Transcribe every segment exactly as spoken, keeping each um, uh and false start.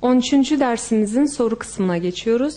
on üçüncü dersimizin soru kısmına geçiyoruz.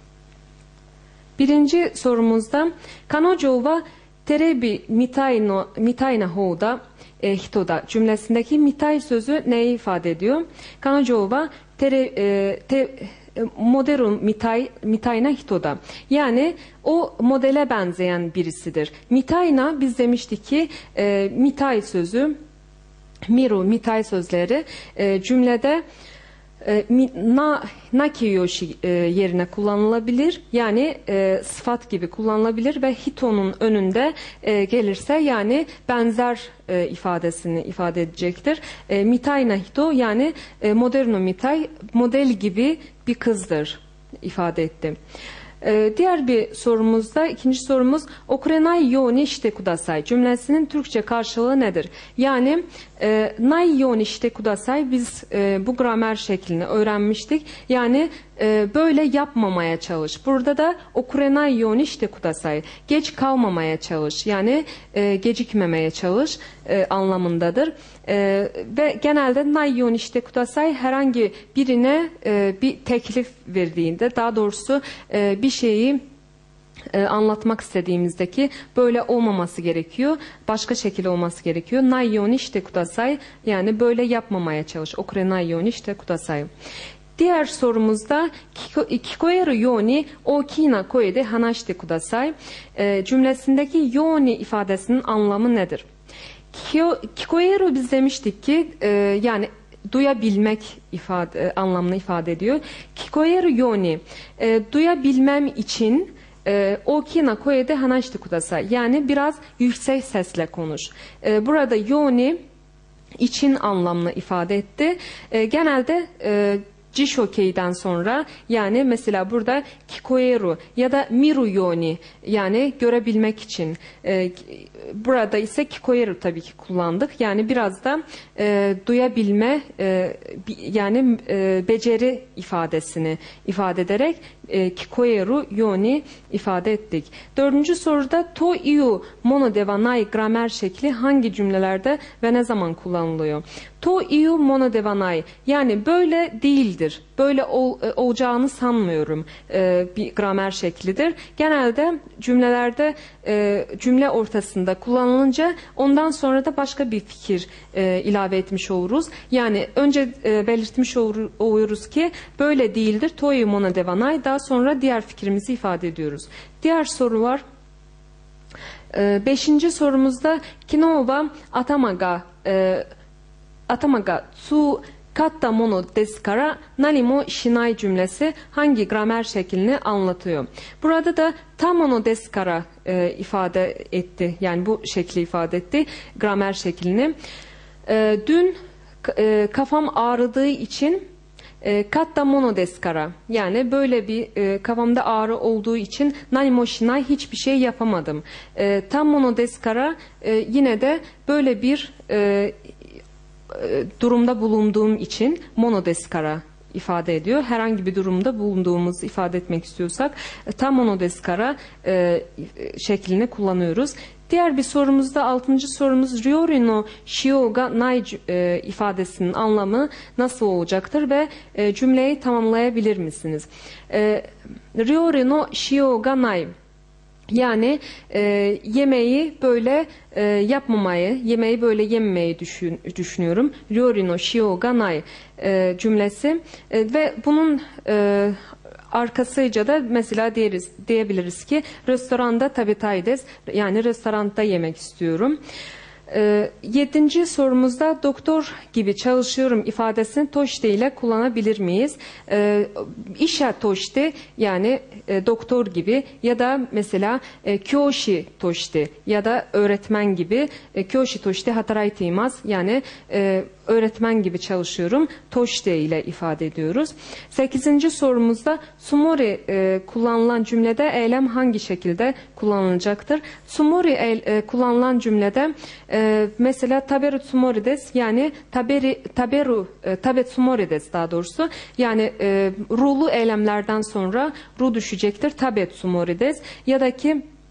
Birinci sorumuzda Kanojo wa terebi mitai no mitai na hou da e, hito da cümlesindeki mitai sözü neyi ifade ediyor? Kanojo wa tere, e, te, model mitai mitai na hito da. Yani o modele benzeyen birisidir. Mitai na biz demiştik ki e, mitai sözü, miru mitai sözleri e, cümlede E, na, nakiyoshi e, yerine kullanılabilir. Yani e, sıfat gibi kullanılabilir ve hito'nun önünde e, gelirse yani benzer e, ifadesini ifade edecektir. E, mitai na hito yani e, moderno mitai model gibi bir kızdır ifade etti. Ee, diğer bir sorumuzda, ikinci sorumuz okurenai yo ni shite kudasai cümlesinin Türkçe karşılığı nedir? Yani e, nai yo ni shite kudasai biz e, bu gramer şeklini öğrenmiştik. Yani e, böyle yapmamaya çalış. Burada da okurenai yo ni shite kudasai geç kalmamaya çalış. Yani e, gecikmemeye çalış e, anlamındadır. E, ve genelde nai yo ni shite kudasai herhangi birine e, bir teklif verdiğinde, daha doğrusu e, bir şeyi e, anlatmak istediğimizdeki böyle olmaması gerekiyor. Başka şekilde olması gerekiyor. Nai yo ni shite kudasai yani böyle yapmamaya çalış. Okurenai yo ni shite kudasai. Diğer sorumuzda kikoeru yo ni ookii na koe de hanashite kudasai e, cümlesindeki yo ni ifadesinin anlamı nedir? Kikoeru biz demiştik ki e, yani duyabilmek ifade, e, anlamını ifade ediyor. Kikoeru yo ni e, duyabilmem için e, ookii na koe de hanashite kudasai yani biraz yüksek sesle konuş. E, burada yo ni için anlamını ifade etti. E, genelde e, Jishokei'den sonra yani mesela burada kikoeru ya da miru yoni yani görebilmek için e, burada ise kikoeru tabii ki kullandık. Yani biraz da e, duyabilme e, yani e, beceri ifadesini ifade ederek e, kikoeru yoni ifade ettik. Dördüncü soruda to iu mono de wa nai gramer şekli hangi cümlelerde ve ne zaman kullanılıyor? To iu mono de wa nai yani böyle değildir. Böyle ol, olacağını sanmıyorum e, bir gramer şeklidir. Genelde cümlelerde e, cümle ortasında kullanılınca ondan sonra da başka bir fikir e, ilave etmiş oluruz. Yani önce e, belirtmiş olur, oluruz ki böyle değildir. To iu mono de wa nai daha sonra diğer fikrimizi ifade ediyoruz. Diğer soru var. E, beşinci sorumuzda kino wa atama ga e, atama ga tsu katta mono desu kara nani mo shinai cümlesi hangi gramer şeklini anlatıyor? Burada da ta mono desu kara e, ifade etti. Yani bu şekli ifade etti. Gramer şeklini. E, dün e, kafam ağrıdığı için e, katta mono desu kara yani böyle bir e, kafamda ağrı olduğu için nani mo shinai hiçbir şey yapamadım. E, ta mono desu kara e, yine de böyle bir e, durumda bulunduğum için mono desu kara ifade ediyor. Herhangi bir durumda bulunduğumuzu ifade etmek istiyorsak tam mono desu kara e, şeklini kullanıyoruz. Diğer bir sorumuzda altıncı sorumuz ryori no shio ga nai e, ifadesinin anlamı nasıl olacaktır ve e, cümleyi tamamlayabilir misiniz? E, ryori no shio ga nai yani e, yemeği böyle e, yapmamayı, yemeği böyle yememeyi düşün, düşünüyorum. Ryori no shio ga nai e, cümlesi e, ve bunun e, arkasıca da mesela diyeriz, diyebiliriz ki restoranda tabetai desu yani restoranda yemek istiyorum. E, yedinci sorumuzda doktor gibi çalışıyorum ifadesini toshite ile kullanabilir miyiz? E, isha toshite yani e, doktor gibi ya da mesela e, kyoshi toshite ya da öğretmen gibi e, kyoshi toshite hataraite imasu yani e, öğretmen gibi çalışıyorum. Toshite ile ifade ediyoruz. Sekizinci sorumuzda sumori e, kullanılan cümlede eylem hangi şekilde kullanılacaktır? Sumori el, e, kullanılan cümlede e, mesela taberu tsumori desu yani taberi, taberu e, tabet tsumori desu daha doğrusu yani e, ru'lu eylemlerden sonra ru düşecektir. Tabet tsumori desu ya da ki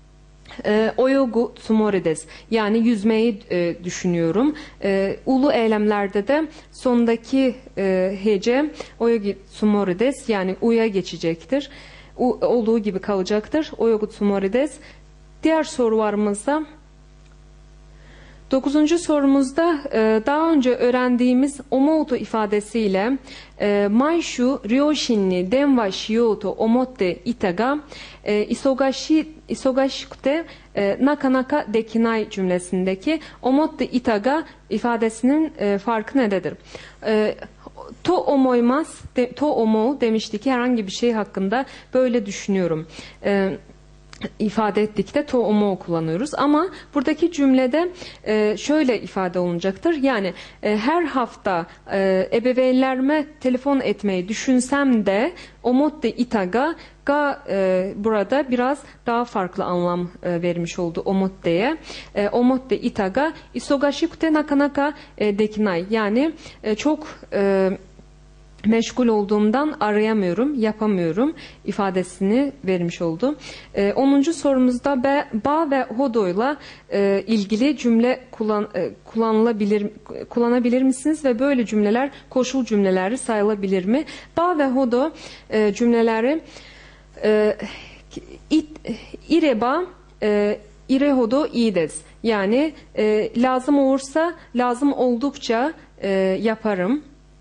E, Oyogu tsumorides yani yüzmeyi e, düşünüyorum. E, ulu eylemlerde de sondaki e, hece oyogu tsumorides yani uya geçecektir. U, olduğu gibi kalacaktır. Oyogu tsumorides. Diğer sorularımızda dokuzuncu sorumuzda e, daha önce öğrendiğimiz omoto ifadesiyle e, Maishu ryoshin ni denwa shiyou to omotte ita ga e, isogashi isogashikute e, nakanaka dekinai cümlesindeki omotte ita ga ifadesinin e, farkı nedir? E, To omoymaz, de, to omou demiştik ki herhangi bir şey hakkında böyle düşünüyorum. E, ifade ettik de to omo kullanıyoruz ama buradaki cümlede e, şöyle ifade olunacaktır. Yani e, her hafta e, ebeveynlerime telefon etmeyi düşünsem de omotte itaga ga e, burada biraz daha farklı anlam e, vermiş oldu omotte'ye. E, omotte itaga isogashikute nakanaka e, dekinai yani e, çok e, meşgul olduğumdan arayamıyorum, yapamıyorum ifadesini vermiş oldu. Ee, onuncu sorumuzda be, ba ve hodo'yla e, ilgili cümle kullan, e, kullanılabilir kullanabilir misiniz ve böyle cümleler koşul cümleleri sayılabilir mi? Ba ve hodo e, cümleleri e, it, ireba e, ire hodo ides yani e, lazım olursa lazım oldukça e, yaparım.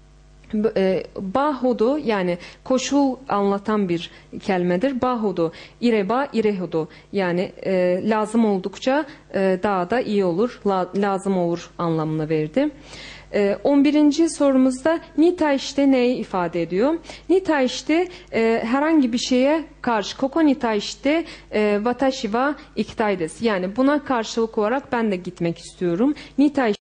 Bahodo yani koşul anlatan bir kelimedir. Bahodo, ireba, irehodo yani e, lazım oldukça e, daha da iyi olur, la, lazım olur anlamına verdi. E, on birinci sorumuzda nita işte neyi ifade ediyor? Nita işte e, herhangi bir şeye karşı, koko nita işte e, watashi wa ikitai desu yani buna karşılık olarak ben de gitmek istiyorum. Nita